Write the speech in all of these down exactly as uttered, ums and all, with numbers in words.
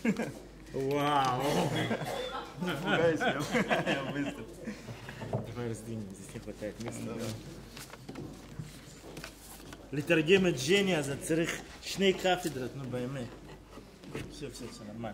Вау! Пугаюсь, я быстро. Давай раздвинем, здесь не хватает места. Литургия Джения за царих шней кафедрат, ну байме. Все, все, все нормально.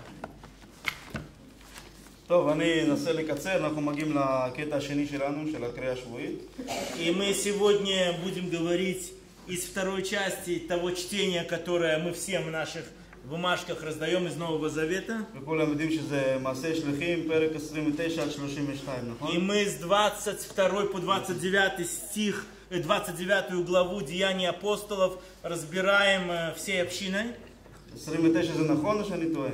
טוב, אני אנסה לקצר, אנחנו מגיעים לקטע השני שלנו, של הקריאה השבועית. И мы сегодня будем говорить из второй части того чтения, которое мы всем в наших бумажках раздаем из Нового Завета. וכולם יודעים שזה מעשה שליחים, פרק עשרים ותשע עד שלושים ושתיים, נכון? И мы с двадцать второй по двадцать девятый стих, двадцать девятую главу Деяний апостолов разбираем всей общиной. עשרים ותשע זה נכון או שאני טועה?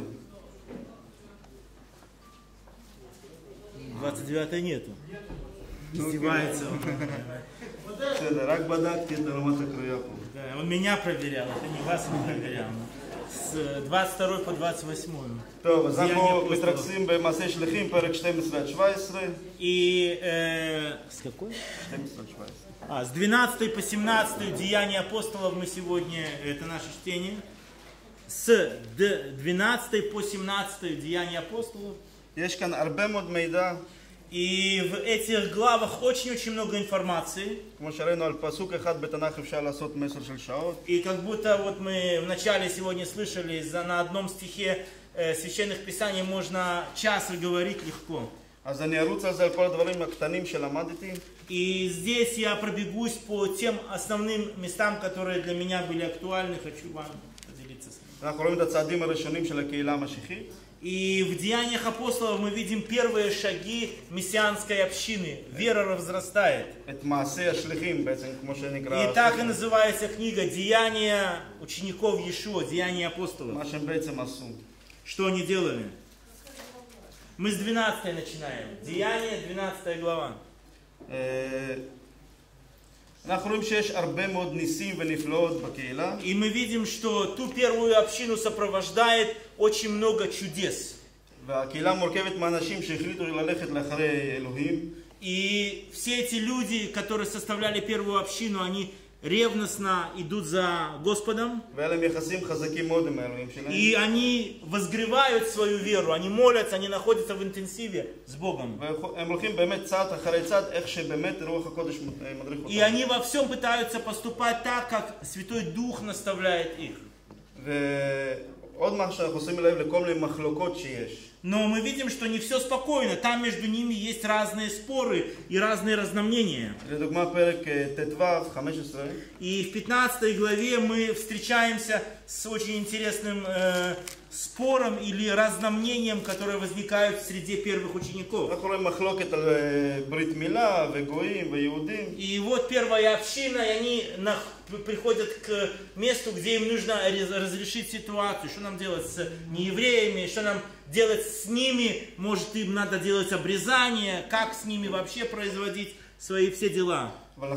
двадцать девятой нету. Издевается он. בסדר, רק בדקתי את רמת הקריאה פה. Да, он меня проверял, это не вас он проверял. С двадцать второй по двадцать восьмую. טוב, אז אנחנו מתרכזים במעשה שליחים, פרק שתים עשרה עד שבע עשרה. И э, с какой? שתים עשרה עד שבע עשרה. А, с двенадцатой по семнадцатую Деяния апостолов мы сегодня, это наше чтение. С двенадцатой по семнадцатую Деяния апостолов. יש כאן הרבה מאוד מידע. И в этих главах очень-очень много информации. כמו שראינו על פסוק אחד בתנ"ך אפשר לעשות מסר של שעות. И как будто вот мы в начале сегодня слышали, за на одном стихе э, священных писаний можно час говорить легко. אז אני ארוץ על זה על כל הדברים הקטנים שלמדתי. И здесь я пробегусь по тем основным местам, которые для меня были актуальны. Хочу вам поделиться с ними. אנחנו רואים את הצעדים הראשונים של הקהילה המשיחית. И в Деяниях апостолов мы видим первые шаги мессианской общины. Вера возрастает. את מעשה השליחים בעצם, כמו שנקרא. И так и называется книга Деяния учеников Иешуа, Деяния апостолов. מה שהם בעצם עשו. Что они делали? Мы с двенадцатой начинаем. Деяния, двенадцатая глава. אנחנו רואים שיש הרבה מאוד ניסים ונפלאות בקהילה. И мы видим, что ту первую общину сопровождает очень много чудес. והקהילה מורכבת מאנשים שהחליטו ללכת לאחרי אלוהים. И все эти люди, которые составляли первую общину, они ревностно идут за Господом. והיה להם יחסים חזקים מאוד עם האלוהים שלהם. И они возгревают свою веру, они молятся, они находятся в интенсиве с Богом. והם הולכים באמת צעד אחרי צעד, איך שבאמת רוח הקודש מדריך אותם. И они во всем пытаются поступать так, как Святой Дух наставляет их. ועוד מה שאנחנו עושים לב לכל מיני מחלוקות שיש. Но мы видим, что не все спокойно. Там между ними есть разные споры и разные разномнения. לדוגמה פרק ט"ו, חמש עשרה. И в пятнадцатой главе мы встречаемся с очень интересным э, спором или разномнением, которое возникает в среде первых учеников. אנחנו רואים מחלוקת על ברית מילה וגויים ויהודים. И вот первая община, и они на, приходят к месту, где им нужно разрешить ситуацию. Что нам делать с неевреями, что нам делать с ними, может им надо делать обрезание, как с ними вообще производить свои все дела.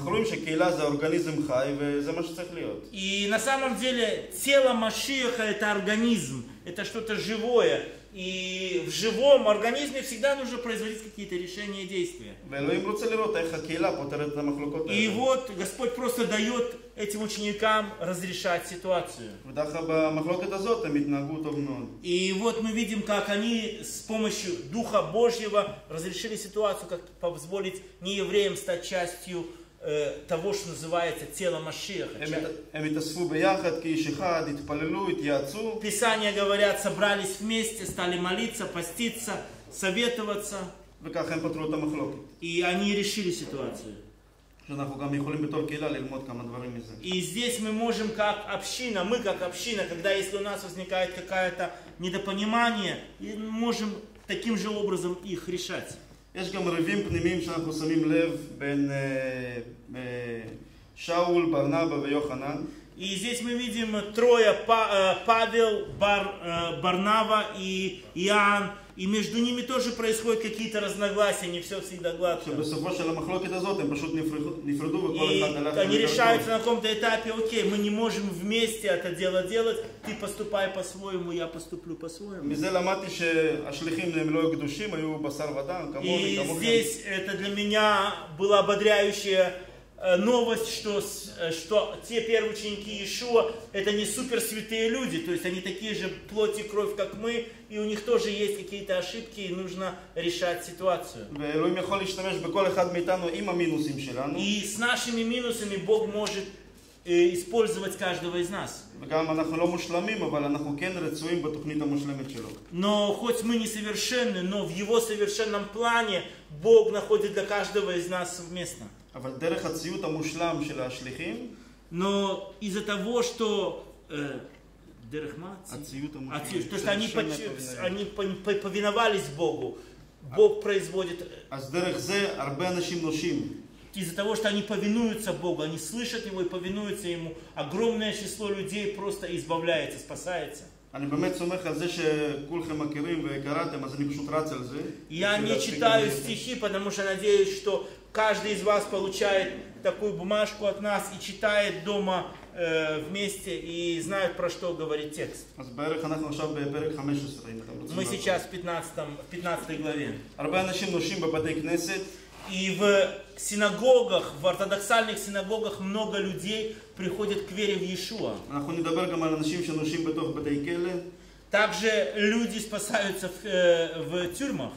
И на самом деле тело Машиаха это организм, это что-то живое. И в живом организме всегда нужно производить какие-то решения и действия. И вот Господь просто дает этим ученикам разрешать ситуацию. И вот мы видим, как они с помощью Духа Божьего разрешили ситуацию, как позволить неевреям стать частью того, что называется тело Машиаха. Писания говорят, собрались вместе, стали молиться, поститься, советоваться. И они решили ситуацию. И здесь мы можем как община, мы как община, когда если у нас возникает какое-то недопонимание, мы можем таким же образом их решать. יש גם ריבים פנימיים שאנחנו שמים לב בין שאול, ברנבא ויוחנן. И здесь мы видим трое, Павел, Бар, Барнава и Иоанн. И между ними тоже происходят какие-то разногласия, не все всегда гладко. И они решаются на каком-то этапе, окей, мы не можем вместе это дело делать, ты поступай по-своему, я поступлю по-своему. И здесь это для меня было ободряющее новость, что, что те первые ученики Иешуа это не суперсвятые люди, то есть они такие же плоть и кровь, как мы, и у них тоже есть какие-то ошибки, и нужно решать ситуацию. И с нашими минусами Бог может использовать каждого из нас. Но хоть мы не совершенны, но в Его совершенном плане Бог находит для каждого из нас совместно. Но из-за того, что э, то, что они, они повиновались Богу, Бог производит. Из-за того, что они повинуются Богу, они слышат Его и повинуются Ему, огромное число людей просто избавляется, спасается. Я не читаю стихи, потому что надеюсь, что каждый из вас получает такую бумажку от нас и читает дома э, вместе и знает, про что говорит текст. Мы сейчас в пятнадцатой главе. И в синагогах, в ортодоксальных синагогах много людей приходят к вере в Иешуа. Также люди спасаются в, э, в тюрьмах.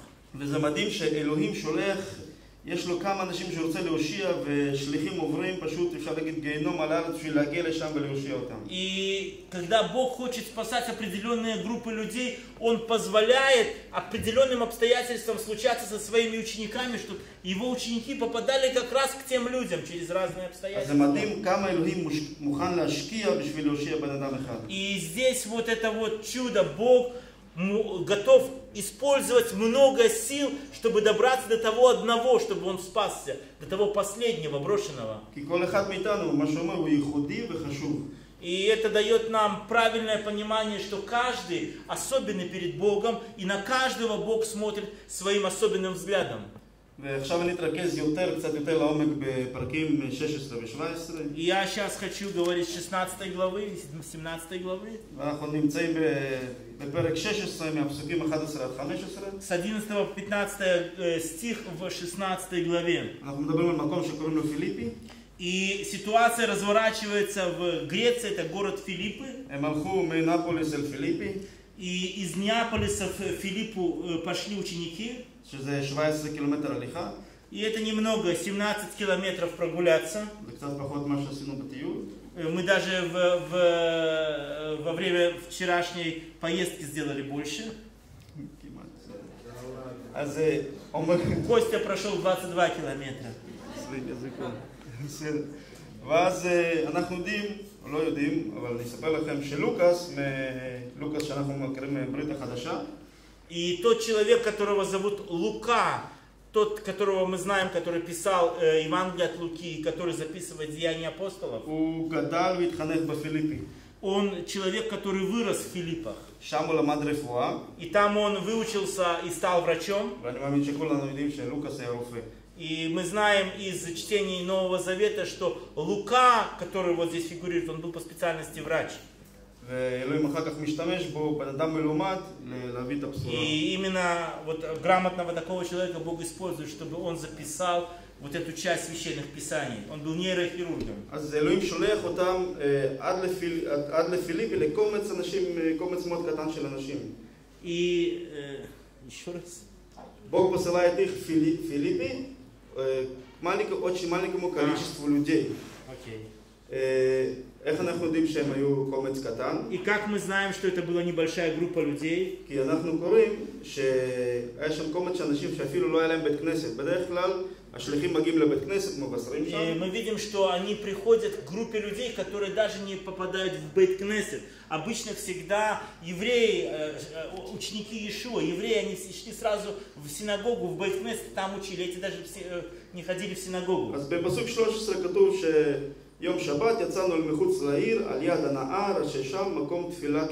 יש לו כמה אנשים שרוצה להושיע ושליחים עוברים פשוט אפשר להגיד גיהנום על הארץ בשביל להגיע לשם ולהושיע אותם. И когда Бог хочет спасать определенные группы людей, Он позволяет определенным обстоятельствам случаться со своими учениками, чтобы Его ученики попадали как раз к тем людям через разные обстоятельства. אז זה מדהים כמה אלוהים מוכן להשקיע בשביל להושיע בן אדם אחד. И здесь вот это вот чудо, Бог готов использовать много сил, чтобы добраться до того одного, чтобы он спасся, до того последнего, брошенного. И это дает нам правильное понимание, что каждый особенный перед Богом, и на каждого Бог смотрит своим особенным взглядом. ועכשיו אני אתרכז יותר, קצת יותר לעומק בפרקים שש עשרה ו-שבע עשרה. Я сейчас хочу говорить с шестнадцатой главы, семнадцатой главы. ואנחנו נמצאים בפרק שש עשרה מהפסוקים אחד עשר עד חמש עשרה. С одиннадцатого по пятнадцатый стих в шестнадцатой главе. אנחנו מדברים על מקום שקוראים לו פיליפי. И ситуация разворачивается в Греции, это город Филиппы. הם הלכו מנאפוליס אל פיליפי. И из Неаполиса в Филиппу пошли ученики. שזה שבע עשרה קילומטר הליכה. И это немного, семнадцать километров прогуляться. זה קצת פחות מה שעשינו בטיול. Мы даже в, в, во время вчерашней поездки сделали больше. אז Костя прошел двадцать два километра. ואז אנחנו יודעים, לא יודעים, אבל אני אספר לכם שלוקאס, לוקאס שאנחנו מכירים מברית החדשה. И тот человек, которого зовут Лука, тот, которого мы знаем, который писал э, Евангелие от Луки, который записывает Деяния апостолов, הוא גדל והתחנך בפיליפי. Он человек, который вырос в Филиппах. שם הוא למד רפואה. И там он выучился и стал врачом. ואני מאמין שכולנו יודעים שלוקאס היה רופא. И мы знаем из чтений Нового Завета, что Лука, который вот здесь фигурирует, он был по специальности врач. ואלוהים אחר כך משתמש бо בן אדם מלומד להביא את הבשורה. И именно вот грамотного такого человека Бог использует, чтобы он записал вот эту часть священных писаний. Он был нейрохирургом. אז אלוהים שולח אותם עד לפיל עד לפיליפי לקומץ אנשים, קומץ מאוד קטן של אנשים. И еще раз. Бог посылает их в Филиппи маленькому, очень маленькому количеству людей. Окей. איך אנחנו יודעים שהם היו קומץ קטן? И как мы знаем, что это была небольшая группа людей? כי אנחנו קוראים שהיה שם קומץ של אנשים שאפילו לא היה להם בית כנסת. בדרך כלל השליחים מגיעים לבית כנסת כמו בשרים שם. Мы видим, что они приходят к группе людей, которые даже не попадают в Бейт-Кнесет. Обычно всегда евреи, ученики Иешуа, евреи, они шли сразу в синагогу, в Бейт-Кнесет, там учили. Эти даже не ходили в синагогу. אז בפסוק שלוש עשרה כתוב ש יום שבת יצאנו אל מחוץ לעיר, על יד הנהר, אשר שם מקום תפילה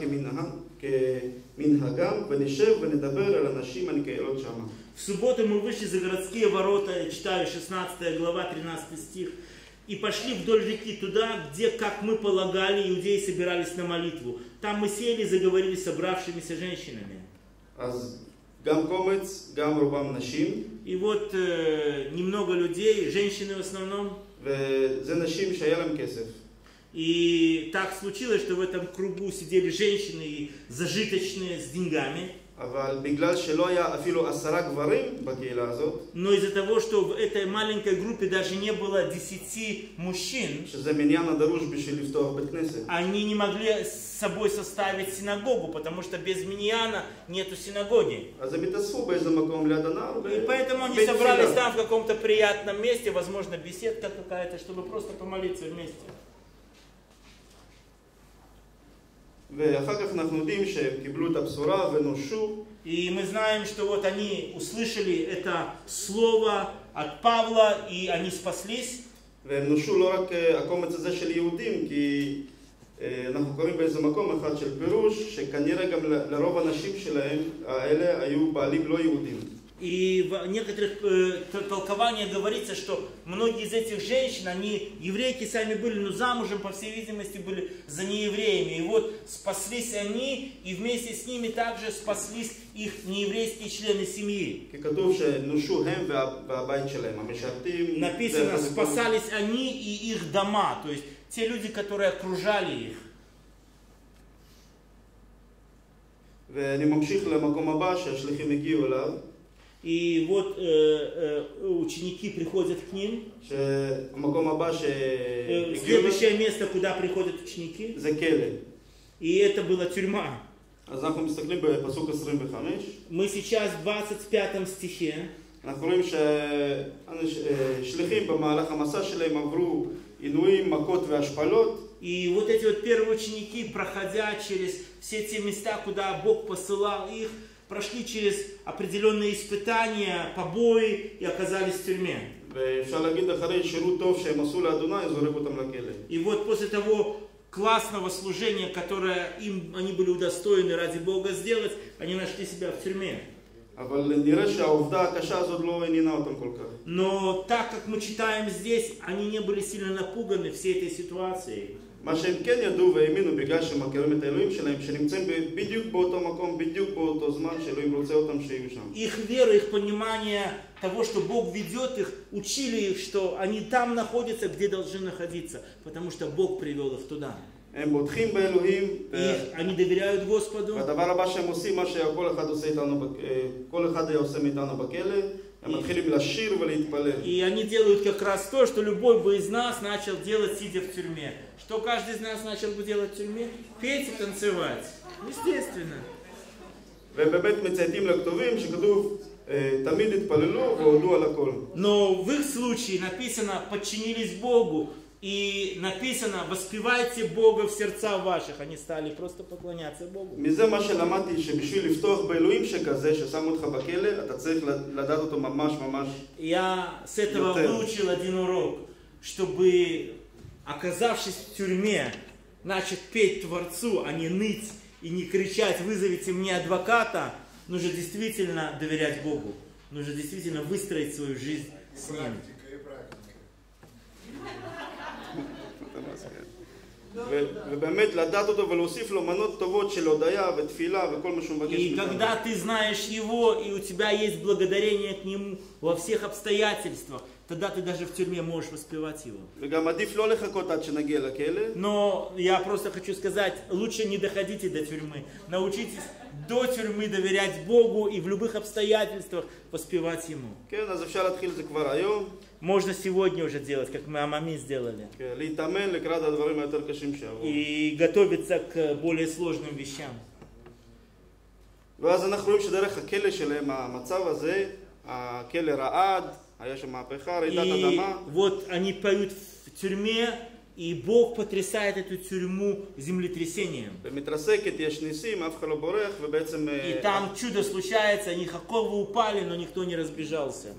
כמנהגם, ונשב ונדבר על אנשים הנקהלות שם. В субботу мы вышли за городские ворота, я читаю шестнадцатая глава, тринадцатый стих, и пошли вдоль реки туда, где, как мы полагали, иудеи собирались на молитву. Там мы сели и заговорили с собравшимися женщинами. אז גם קומץ, גם רובם נשים. И вот э, немного людей, женщины в основном. וזה נשים שהיה להם כסף. И так случилось, что в этом кругу сидели женщины и зажиточные с деньгами. אבל בגלל שלא היה אפילו עשרה גברים בקהילה הזאת, Но из-за того, что в этой маленькой группе даже не было десяти мужчин, שזה מניין הדרוש בשביל לפתוח בית כנסת. они не могли с собой составить синагогу, потому что без миньяна нету синагоги. אז הם התאספו באיזה מקום ליד הנהר. И поэтому они собрались там в каком-то приятном месте, возможно, беседка какая-то, чтобы просто помолиться вместе. ואחר כך אנחנו יודעים שהם קיבלו את הבשורה ונושעו. И мы знаем, что вот они услышали это слово от Павла, и они спаслись. והם נושעו לא רק הקומץ הזה של יהודים, כי אנחנו קוראים באיזה מקום אחד של פירוש, שכנראה גם לרוב הנשים שלהם, האלה היו בעלים לא יהודים. И в некоторых э, толкованиях говорится, что многие из этих женщин, они еврейки сами были, но замужем, по всей видимости, были за неевреями. И вот спаслись они, и вместе с ними также спаслись их нееврейские члены семьи. Написано, спасались они и их дома, то есть те люди, которые окружали их. ואני ממשיך למקום הבא שהשליחים הגיעו אליו. И вот э, э, ученики приходят к ним. э, Следующее место, куда приходят ученики. И это была тюрьма. Мы сейчас в двадцать пятом стихе. אנחנו רואים ששליחים במהלך המסע שלהם עברו עינויים, מכות והשפלות. И вот эти вот первые ученики, проходя через все те места, куда Бог посылал их, прошли через определенные испытания, побои и оказались в тюрьме. И вот после того классного служения, которое им они были удостоены ради Бога сделать, они нашли себя в тюрьме. Но так как мы читаем здесь, они не были сильно напуганы всей этой ситуацией. מה שהם כן ידעו והאמינו בגלל שהם מכירים את האלוהים שלהם, שנמצאים בדיוק באותו מקום, בדיוק באותו זמן שאלוהים רוצה אותם שיהיו שם. Их вера, их понимание того, что Бог ведет их, учили их, что они там находятся, где должны находиться, потому что Бог привел их туда. הם בוטחים באלוהים. они доверяют Господу. והדבר הבא שהם עושים, מה שכל אחד עושה איתנו, כל אחד היה עושה מאיתנו בכלא. И они делают как раз то, что любой бы из нас начал делать, сидя в тюрьме. Что каждый из нас начал бы делать в тюрьме? Петь и танцевать. Естественно. Но в их случае написано, подчинились Богу. И написано, воспевайте Бога в сердца ваших. Они стали просто поклоняться Богу. Я с этого выучил один урок, чтобы, оказавшись в тюрьме, начать петь Творцу, а не ныть и не кричать, вызовите мне адвоката. Нужно действительно доверять Богу. Нужно действительно выстроить свою жизнь с Ним. И когда ты знаешь Его, и у тебя есть благодарение к Нему во всех обстоятельствах, тогда ты даже в тюрьме можешь воспевать Его. Но я просто хочу сказать, лучше не доходите до тюрьмы. Научитесь до тюрьмы доверять Богу и в любых обстоятельствах воспевать Ему. Можно сегодня уже делать, как мы Амами сделали. И готовиться к более сложным вещам. И вот они поют в тюрьме, и Бог потрясает эту тюрьму землетрясением. И там чудо случается, они оковы упали, но никто не разбежался.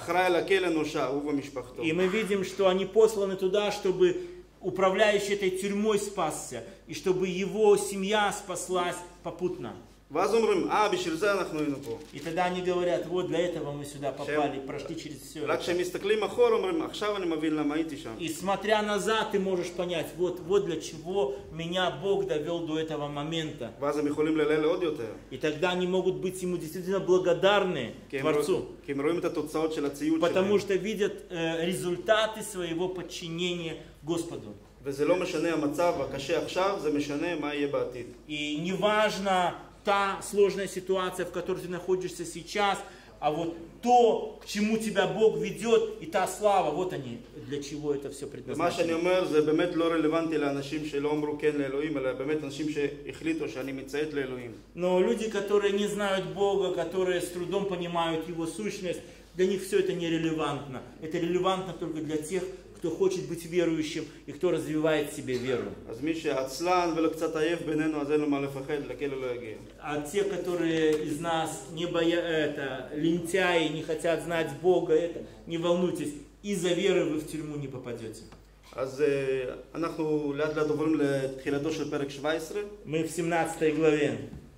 И мы видим, что они посланы туда, чтобы управляющий этой тюрьмой спасся, и чтобы его семья спаслась попутно. ואז אומרים, אה, בשביל זה אנחנו היינו פה. И тогда они говорят, вот для этого мы сюда попали, прошли через все. רק כשהם מסתכלים אחורה, אומרים, עכשיו אני מבין למה הייתי שם. И смотря назад, ты можешь понять, вот, вот для чего меня Бог довел до этого момента. ואז הם יכולים ללל עוד יותר. И тогда они могут быть ему действительно благодарны, Творцу. כי הם רואים את התוצאות של הציות Потому שלהם. что видят э, результаты своего подчинения Господу. וזה לא משנה המצב הקשה עכשיו, זה משנה מה יהיה בעתיד. И неважно та сложная ситуация, в которой ты находишься сейчас, а вот то, к чему тебя Бог ведет, и та слава, вот они, для чего это все ומה שאני предназначено. אומר זה באמת לא רלוונטי לאנשים שלא אמרו כן לאלוהים, אלא באמת אנשים שהחליטו שאני מציית לאלוהים. Но люди, которые не знают Бога, которые с трудом понимают Его сущность, для них все это нерелевантно. Это релевантно только для тех, кто хочет быть верующим и кто развивает в себе веру. אז מי שעצלן ולא קצת עייף בינינו, אז אין לו מה לפחד, לכלא לא יגיע. А те, которые из нас не боя... это, лентяи, не хотят знать Бога, это, не волнуйтесь, из-за веры вы в тюрьму не попадете. אז אנחנו לאט לאט עוברים לתחילתו של פרק שבע עשרה. Мы в семнадцатой главе.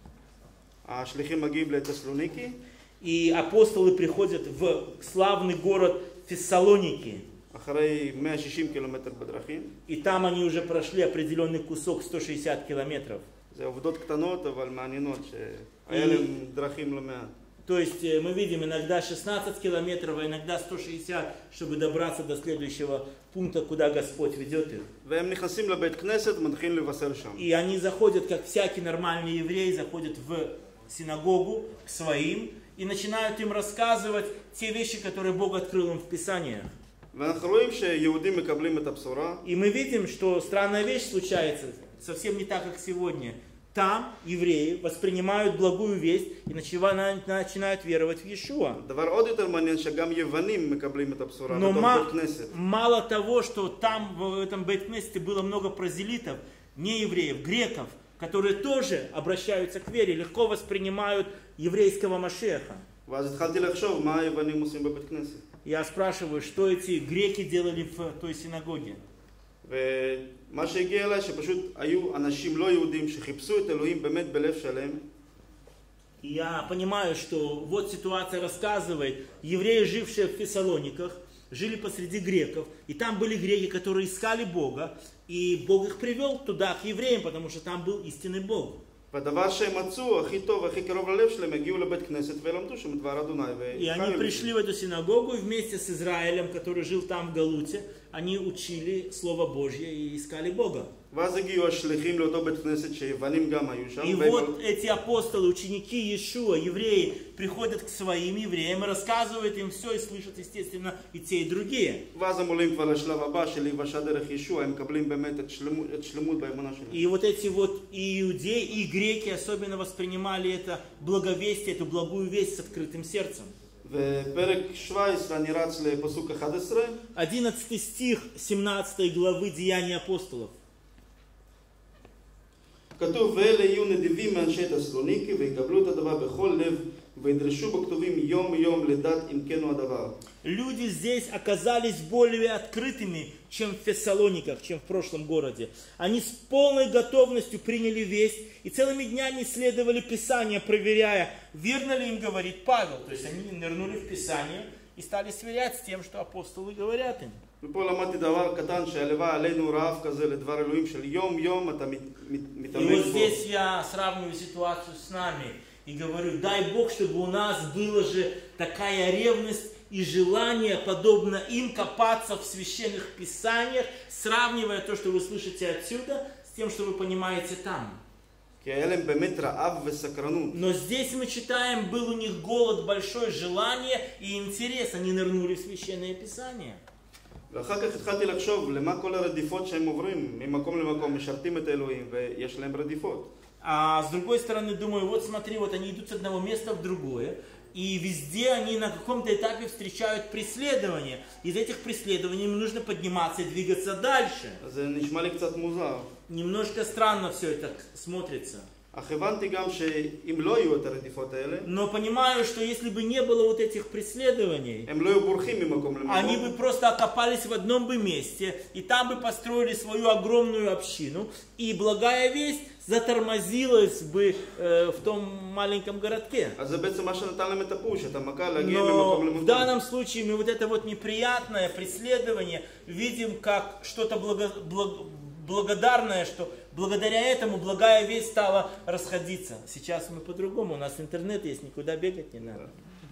השליחים מגיעים לטסלוניקי. И апостолы приходят в славный город Фессалоники. אחרי מאה ושישים קילומטר בדרכים. И там они уже прошли определенный кусок, сто шестьдесят километров. זה עובדות קטנות אבל מעניינות שהיה להם דרכים לא מעט. То есть мы видим иногда шестнадцать километров, а иногда сто шестьдесят, чтобы добраться до следующего пункта, куда Господь ведет их. והם נכנסים לבית כנסת ומתחילים לבשר שם. И они заходят, как всякий нормальный еврей, заходят в синагогу к своим и начинают им рассказывать те вещи, которые Бог открыл им в Писаниях. ואנחנו רואים שיהודים מקבלים את הבשורה. И мы видим, что странная вещь случается, совсем не так, как сегодня. Там евреи воспринимают благую весть и начинают веровать в Иешуа. דבר עוד יותר מעניין שגם יוונים מקבלים את הבשורה Но בתוך ма- בית כנסת. мало того, что там в этом бейт-кнесете было много прозелитов, не евреев, греков, которые тоже обращаются к вере, легко воспринимают еврейского Машеха. ואז התחלתי לחשוב מה היוונים עושים בבית כנסת. Я спрашиваю, что эти греки делали в той синагоге? ומה שהגיע אליי שפשוט היו אנשים לא יהודים שחיפשו את אלוהים באמת בלב שלם. Я понимаю, что вот ситуация рассказывает, евреи, жившие в Фессалониках, жили посреди греков, и там были греки, которые искали Бога, и Бог их привел туда, к евреям, потому что там был истинный Бог. והדבר שהם מצאו הכי טוב והכי קרוב ללב שלהם, הגיעו לבית כנסת ולמדו שם את דבר אדוני. И они пришли в эту синагогу, и вместе с Израилем, который жил там в Галуте, они учили Слово Божье и искали Бога. ואז הגיעו השליחים לאותו בית כנסת שיוונים גם היו שם. И вот эти апостолы, ученики Иешуа, евреи, приходят к своим евреям и рассказывают им все, и слышат, естественно, и те, и другие. ואז הם עולים כבר לשלב הבא של להיוושע דרך ישוע, הם מקבלים באמת את שלמות, את שלמות באמונה שלהם. И вот эти вот и иудеи, и греки особенно воспринимали это благовестие, эту благую весть с открытым сердцем. ופרק שבע עשרה אני רץ לפסוק אחד עשר. одиннадцатый стих семнадцатой главы Деяний апостолов. כתוב, ואלה יהיו נדיבים מאנשי טסלוניקי ויקבלו את הדבר בכל לב וידרשו בכתובים יום יום לדעת אם כן הוא הדבר. Люди здесь оказались более открытыми, чем в Фессалониках, чем в прошлом городе. Они с полной готовностью приняли весть и целыми днями исследовали Писание, проверяя, верно ли им говорит Павел. То есть они нырнули в Писание и стали сверять с тем, что апостолы говорят им. ופה למדתי דבר קטן שהלוואי עלינו רעב כזה לדבר אלוהים של יום יום אתה И מתאמץ вот בו. здесь я сравниваю ситуацию с нами и говорю, дай Бог, чтобы у нас была же такая ревность и желание, подобно им, копаться в священных писаниях, сравнивая то, что вы слышите отсюда, с тем, что вы понимаете там. כי היה להם באמת רעב וסקרנות. Но здесь мы читаем, был у них голод, большое желание и интерес, они нырнули в священное писание. ואחר כך התחלתי לחשוב למה כל הרדיפות שהם עוברים ממקום למקום, משרתים את האלוהים ויש להם רדיפות. А с другой стороны, думаю, вот смотри, вот они идут с одного места в другое, и везде они на каком-то этапе встречают преследования. Из этих преследований им нужно подниматься и двигаться дальше. אז זה נשמע לי קצת מוזר. Немножко странно все это смотрится. אך הבנתי גם שאם לא היו את הרדיפות האלה, Но понимаю, что если бы не было вот этих преследований, הם לא היו בורחים ממקום они бы למקום, просто окопались в одном бы месте, и там бы построили свою огромную общину, и благая весть затормозилось бы э, в том маленьком городке. אז זה בעצם מה שנתן להם את הפוש, את המכה להגיע Но ממקום в למקום. данном случае мы вот это вот неприятное преследование видим как что-то благо, благ, благодарное, что благодаря этому благая весть стала расходиться. Сейчас мы по-другому, у нас интернет есть, никуда бегать не надо.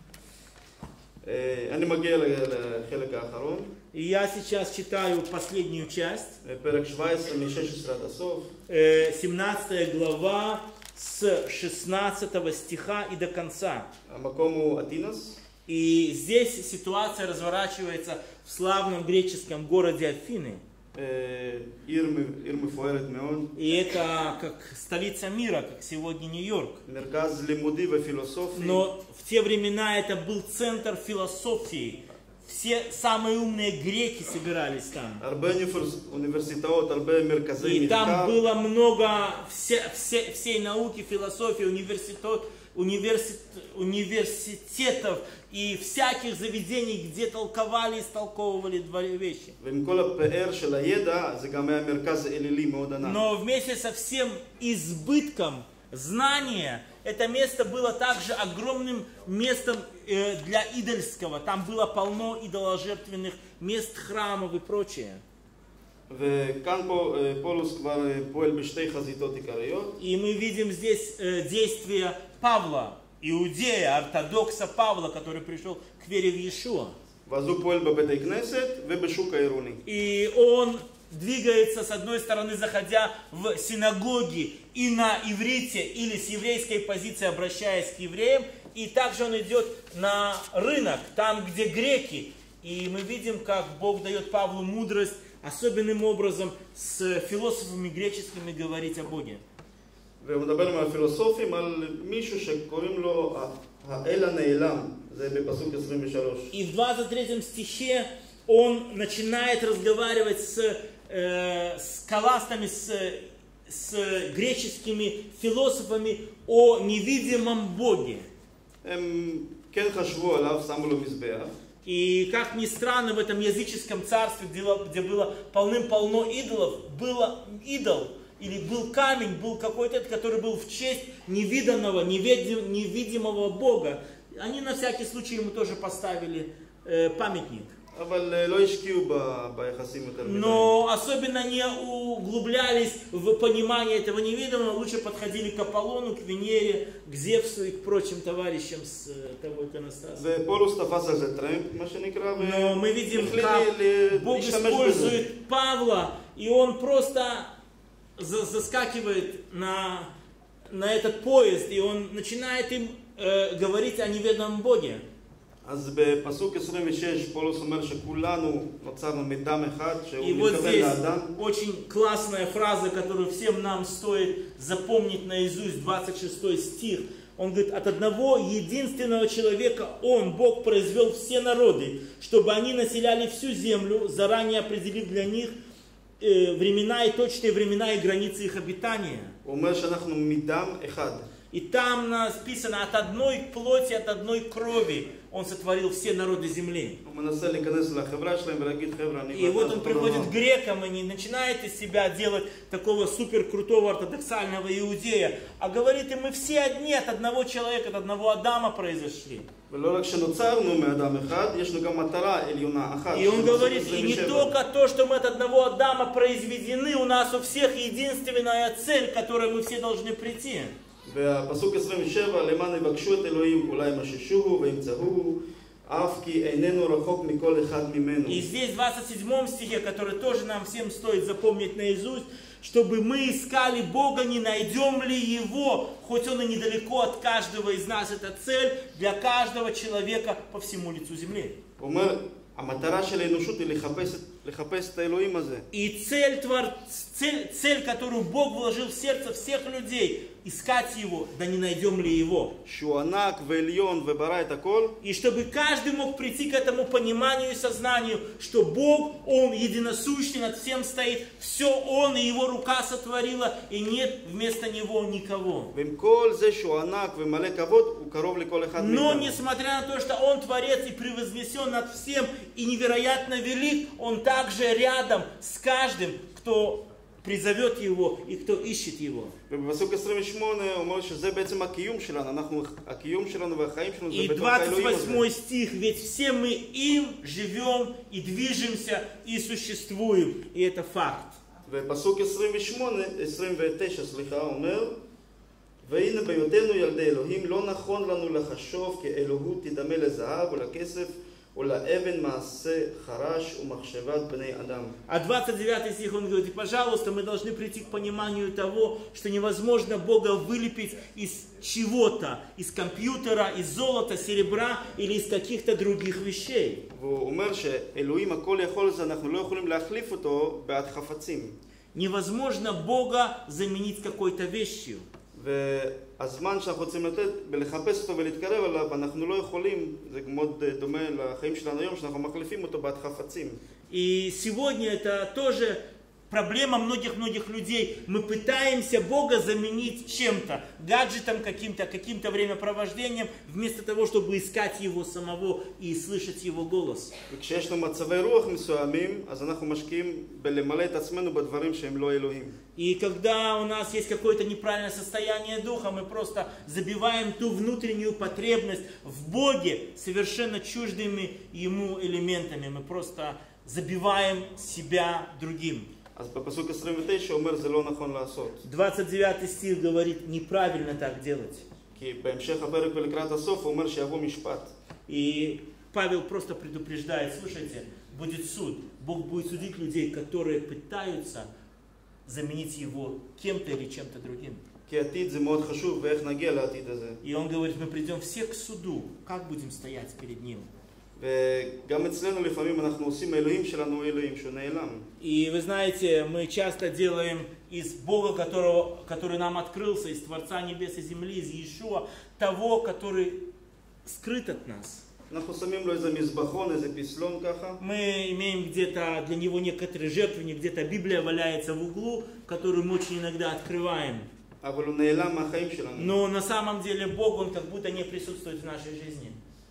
אני מגיע לחלק האחרון. И я сейчас читаю последнюю часть, פרק שבע עשרה מ-שש עשרה עד הסוף. семнадцатая глава с шестнадцатого стиха и до конца. המקום הוא אתינס. И здесь ситуация разворачивается в славном греческом городе Афины. עיר מפוארת מאוד. И это как столица мира, как сегодня Нью-Йорк. מרכז לימודי ופילוסופי. Но в те времена это был центр философии. Все самые умные греки собирались там. הרבה אוניברסיטאות, הרבה מרכזי И там מחקר. было много все, все, всей науки, философии, университет, университет, университетов и всяких заведений, где толковали и истолковывали два вещи. ועם כל הפאר של הידע, זה גם היה מרכז אלילי מאוד ענק. Но вместе со всем избытком знания, это место было также огромным местом э, для идольского. Там было полно идоложертвенных мест, храмов и прочее. וכאן פה פולוס כבר פועל בשתי חזיתות עיקריות. И мы видим здесь э, действия Павла, иудея, ортодокса Павла, который пришел к вере в Иешуа. ואז הוא פועל בבתי כנסת ובשוק העירוני. И он двигается, с одной стороны, заходя в синагоги и на иврите, или с еврейской позиции обращаясь к евреям, и также он идет на рынок, там, где греки. И мы видим, как Бог дает Павлу мудрость, особенным образом с философами греческими говорить о Боге. והוא מדבר עם הפילוסופים על מישהו שקוראים לו האל הנעלם, זה בפסוק עשרים ושלוש. И в двадцать третьем стихе он начинает разговаривать с, э, с каластами, с, с греческими философами о невидимом Боге. הם כן חשבו עליו, שמו לו מזבח. И как ни странно, в этом языческом царстве, где, где было полным-полно идолов, был идол, или был камень, был какой-то, который был в честь невиданного, невидим, невидимого Бога. Они на всякий случай ему тоже поставили э, памятник. אבל לא השקיעו ביחסים יותר מדי. Но особенно не углублялись в понимание этого невидимого, лучше подходили к Аполлону, к Венере, к Зевсу и к прочим товарищам с того иконостаса. ופולוס תפס על זה טרמפ, מה שנקרא, Но мы видим, והחליט как Бог להשתמש בזה. использует Павла, и он просто за- заскакивает на, на этот поезд, и он начинает им э, говорить о неведомом Боге. אז בפסוק עשרים ושש פולוס אומר שכולנו נוצרנו מדם אחד И שהוא вот מתכוון здесь לאדם. очень классная фраза, которую всем нам стоит запомнить наизусть, двадцать шестой стих. Он говорит, от одного единственного человека Он, Бог, произвел все народы, чтобы они населяли всю землю, заранее определив для них э, времена и точные времена и границы их обитания. הוא אומר שאנחנו מדם אחד. И там написано, от одной плоти, от одной крови Он сотворил все народы земли. הוא מנסה להיכנס לחברה שלהם ולהגיד חבר'ה, אני И вот ואתה он אותו приходит דבר. к грекам и не начинает из себя делать такого супер крутого ортодоксального иудея, а говорит им, мы все одни от одного человека, от одного Адама произошли. ולא רק שנוצרנו מאדם אחד, יש לנו גם מטרה עליונה אחת. И он שבפסוק говорит, и עשרים не ושבע. только то, что мы от одного Адама произведены, у нас у всех единственная цель, к которой мы все должны прийти. והפסוק עשרים ושבע, למען יבקשו את אלוהים, אולי ימששוהו וימצאוהו, אף כי איננו רחוק מכל אחד ממנו. И здесь в двадцать седьмом стихе, который тоже нам всем стоит запомнить наизусть, чтобы мы искали Бога, не найдем ли Его, хоть Он и недалеко от каждого из нас. Это цель для каждого человека по всему лицу земли. הוא אומר, המטרה של האנושות היא לחפש, לחפש את האלוהים הזה. И цель, твор... цель, цель, которую Бог вложил в сердце всех людей, искать Его, да не найдем ли Его. שהוא ענק ועליון וברא את הכל. И чтобы каждый мог прийти к этому пониманию и сознанию, что Бог, Он единосущный, над всем стоит, все Он и Его рука сотворила, и нет вместо Него никого. ועם כל זה שהוא ענק ומלא כבוד, הוא קרוב לכל אחד Но מאיתנו. несмотря на то, что Он Творец и превознесен над всем, и невероятно велик, Он также рядом с каждым, кто призовет его и кто ищет его. ובפסוק עשרים ושמונה הוא אומר שזה בעצם הקיום שלנו, אנחנו, הקיום שלנו והחיים שלנו זה И בתוך двадцать האלוהים הזה. восьмой стих, ведь все мы им живем и движемся и существуем, и это факт. ופסוק עשרים ושמונה, עשרים ותשע סליחה, אומר והנה בהיותנו ילדי אלוהים לא נכון לנו לחשוב כי אלוהות תדמה לזהב או לכסף או לאבן מעשה חרש ומחשבת בני אדם. А двадцать девятый стих он говорит: пожалуйста, мы должны прийти к пониманию того, что невозможно Бога вылепить из чего-то, из компьютера, из золота, серебра или из каких-то других вещей. והוא אומר שאלוהים הכל יכול זה אנחנו לא יכולים להחליף אותו בעד חפצים. Невозможно Бога заменить какой-то вещью. והזמן שאנחנו רוצים לתת בלחפש אותו ולהתקרב אליו, אנחנו לא יכולים, זה מאוד דומה לחיים שלנו היום, שאנחנו מחליפים אותו בעד חפצים. И сегодня это тоже проблема многих-многих людей. Мы пытаемся Бога заменить чем-то, гаджетом каким-то, каким-то времяпровождением, вместо того, чтобы искать Его самого и слышать Его голос. וכשיש לנו מצבי רוח מסוימים, אז אנחנו משקיעים בלמלא את עצמנו בדברים שהם לא אלוהים. И когда у нас есть какое-то неправильное состояние духа, мы просто забиваем ту внутреннюю потребность в Боге совершенно чуждыми Ему элементами. Мы просто забиваем себя другим. אז בפסוק עשרים ותשע אומר זה לא נכון לעשות. двадцать девятый стих говорит, неправильно так делать. כי בהמשך הפרק ולקראת הסוף הוא אומר שיבוא משפט. И Павел просто предупреждает: слушайте, будет суд. Бог будет судить людей, которые пытаются заменить его кем-то или чем-то другим. כי עתיד זה מאוד חשוב ואיך נגיע לעתיד הזה. И он говорит: мы придем все к суду. Как будем стоять перед ним? וגם אצלנו לפעמים אנחנו עושים אלוהים שלנו אלוהים שהוא נעלם. И вы знаете, мы часто делаем из Бога, которого, который нам открылся, из Творца небес и земли, из Иешуа, того, который скрыт от нас. אנחנו שמים לו איזה מזבחון, איזה פסלון ככה. Мы имеем где-то для него некоторые жертвенник, где-то Библия валяется в углу, которую мы очень иногда открываем. אבל הוא נעלם מהחיים שלנו. Но на самом деле Бог, Он как будто не присутствует в нашей жизни.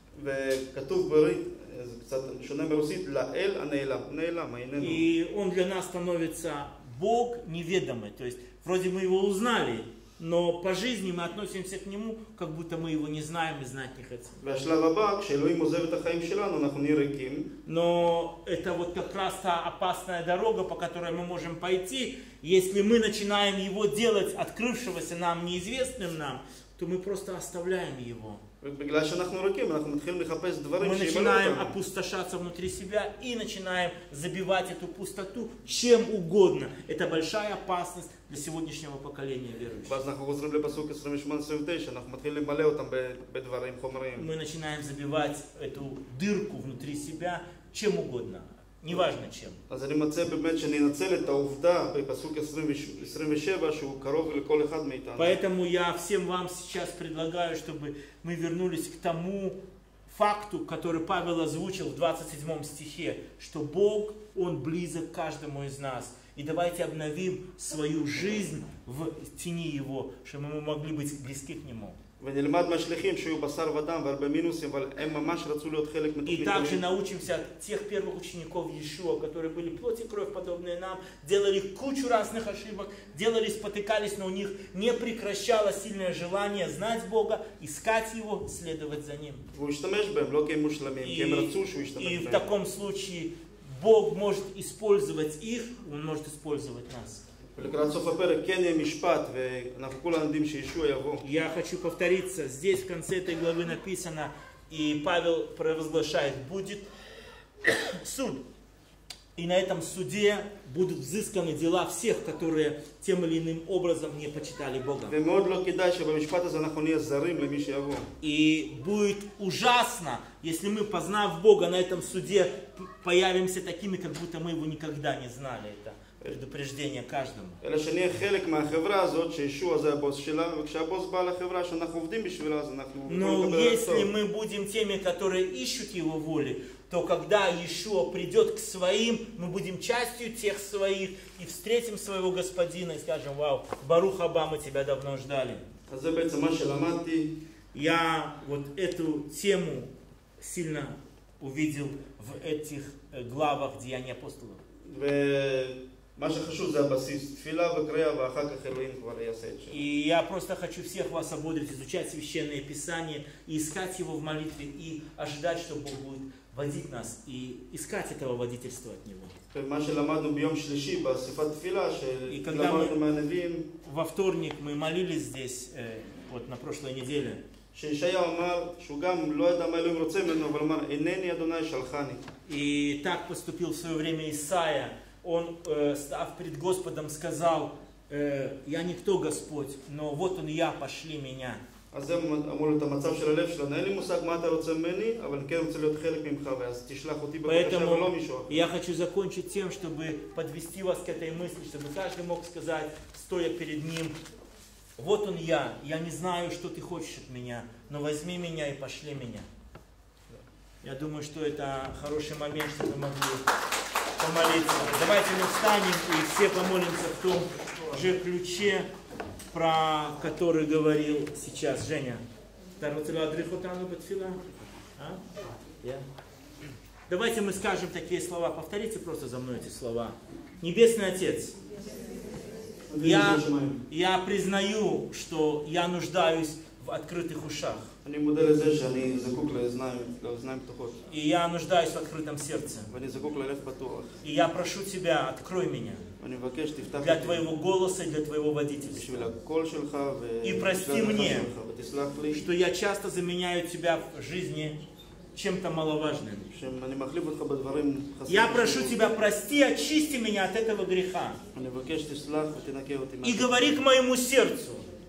וכתוב ברית, זה קצת שונה ברוסית, לאל הנעלם, נעלם, איננו. И Он для нас становится Бог неведомый. То есть вроде мы Его узнали, но по жизни мы относимся к Нему, как будто мы Его не знаем и знать не хотим. והשלב הבא, כשאלוהים עוזב את החיים שלנו, אנחנו נהיה ריקים. Но это вот как раз та опасная дорога, по которой мы можем пойти. Если мы начинаем Его делать, открывшегося нам, неизвестным нам, то мы просто оставляем Его. בגלל שאנחנו ריקים, אנחנו מתחילים לחפש דברים Мы שימלאו начинаем אותנו. опустошаться внутри себя и начинаем забивать эту пустоту чем угодно. Это большая опасность для сегодняшнего поколения верующих. ואז אנחנו חוזרים לפסוק עשרים ושמונה עשרים ותשע, אנחנו מתחילים למלא אותם בדברים חומריים. Мы начинаем забивать эту дырку внутри себя чем угодно, неважно чем. אז אני מציע באמת שננצל את העובדה בפסוק עשרים ושבע שהוא קרוב לכל אחד מאיתנו. Поэтому я всем вам сейчас предлагаю, чтобы мы вернулись к тому факту, который Павел озвучил в двадцать седьмом стихе, что Бог, Он близок к каждому из нас. И давайте обновим свою жизнь в тени Его, чтобы мы могли быть близки к Нему. ונלמד מהשליחים שהיו בשר ודם והרבה מינוסים, אבל הם ממש רצו להיות חלק И מתוכנית также אלוהים. научимся от тех первых учеников Иешуа, которые были плоть и кровь подобные нам, делали кучу разных ошибок, делали, спотыкались, но у них не прекращало сильное желание знать Бога, искать Его, следовать за Ним. והוא השתמש בהם, לא כי הם מושלמים, כי הם И, רצו שהוא ישתמש и в בהם. таком случае Бог может использовать их, Он может использовать нас. ולקראת סוף הפרק כן יהיה משפט, ואנחנו כולנו יודעים שישוע יבוא. Я хочу повториться, здесь в конце этой главы написано, и Павел провозглашает: будет суд. И на этом суде будут взысканы дела всех, которые тем или иным образом не почитали Бога. ומאוד לא כדאי שבמשפט הזה אנחנו נהיה זרים למי שיבוא. И будет ужасно, если мы, познав Бога, на этом суде появимся такими, как будто мы Его никогда не знали. Это предупреждение каждому. אלא שנהיה חלק מהחברה הזאת שישוע זה הבוס שלה, וכשהבוס בא לחברה שאנחנו עובדים בשבילה, אז אנחנו Но יכולים לקבל если אותו. мы будем теми, которые ищут Его воли, то когда Иешуа придет к своим, мы будем частью тех своих и встретим своего Господина и скажем: вау, Барух Аба, мы тебя давно ждали. אז זה בעצם מה שלמדתי. Я вот эту тему сильно увидел в этих главах Деяний апостолов. מה שחשוב זה הבסיס, תפילה וקריאה ואחר כך אלוהים כבר יעשה את שלו. И я просто хочу всех вас ободрить, изучать Священное Писание, и искать его в молитве, и ожидать, что Бог будет водить нас, и искать этого водительства от Него. מה שלמדנו ביום שלישי באספת תפילה, שלמדנו מהנביאים, во вторник мы молились здесь, э, вот на прошлой неделе, שישעיהו אמר שהוא גם לא ידע מה אלוהים רוצה ממנו, אבל אמר, אינני אדוני שלחני. и так поступил в свое время Исаия. Он, э, став перед Господом, сказал, э, я никто, Господь, но вот он я, пошли меня. אז זה אמרו לו את המצב של הלב שלנו, אין לי מושג מה אתה רוצה ממני, אבל אני כן רוצה להיות חלק ממך, ואז תשלח אותי בבקשה ולא מישהו אחר. Я хочу закончить тем, чтобы подвести вас к этой мысли, чтобы каждый мог сказать, стоя перед Ним, вот он я, я не знаю, что ты хочешь от меня, но возьми меня и пошли меня. Я думаю, что это хороший момент, чтобы мы могли помолиться. Давайте мы встанем и все помолимся в том же ключе, про который говорил сейчас Женя. Давайте мы скажем такие слова. Повторите просто за мной эти слова. Небесный Отец, я, я признаю, что я нуждаюсь в открытых ушах. И я нуждаюсь в открытом сердце. И я прошу Тебя, открой меня для Твоего голоса и для Твоего водительства. И прости мне, что я часто заменяю Тебя в жизни чем-то маловажным. Я прошу Тебя, прости, очисти меня от этого греха. И говори к моему сердцу.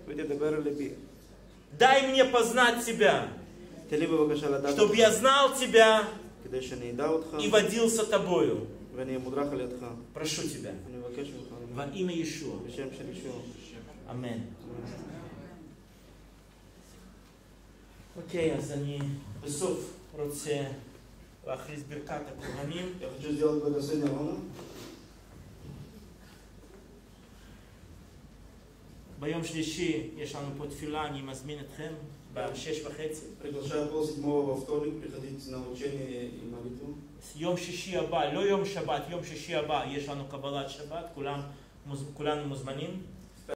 Дай мне познать Тебя, чтобы я знал Тебя и водился Тобою. Прошу Тебя. Во имя Иешуа. Амен. אוקיי, אז אני בסוף רוצה להכריז ברכת הכהנים. ביום שלישי יש לנו פה תפילה, אני מזמין אתכם בשש וחצי. יום שישי הבא, לא יום שבת, יום שישי הבא יש לנו קבלת שבת, כולם, כולנו מוזמנים.